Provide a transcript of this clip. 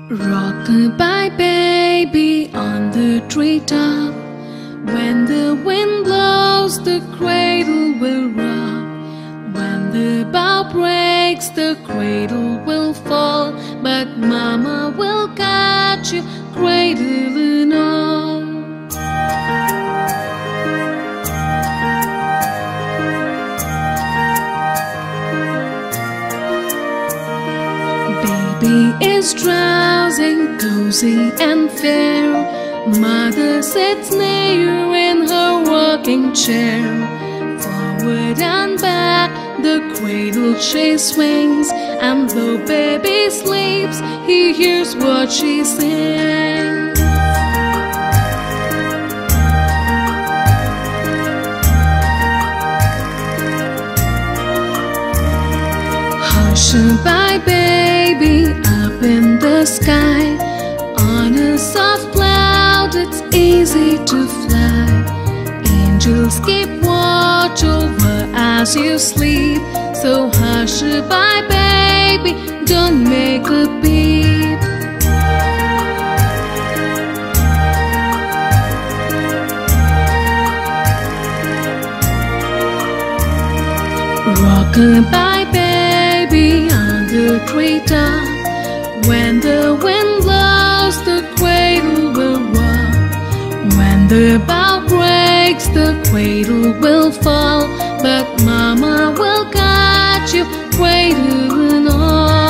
Rock-a-bye baby on the treetop. When the wind blows, the cradle will rock. When the bough breaks, the cradle will fall. But Mama will catch you, cradle and all. Baby is drowsing, cozy and fair. Mother sits near in her rocking chair. Forward and back, the cradle she swings, and though baby sleeps, he hears what she sings. Hush-a-bye baby up in the sky. On a soft cloud it's easy to fly. Angels keep watch over as you sleep. So hush-a-bye baby, don't make a peep. Rock-a-bye baby on the treetop. When the wind blows, the cradle will rock. When the bough breaks, the cradle will fall. But Mama will catch you, cradle and all.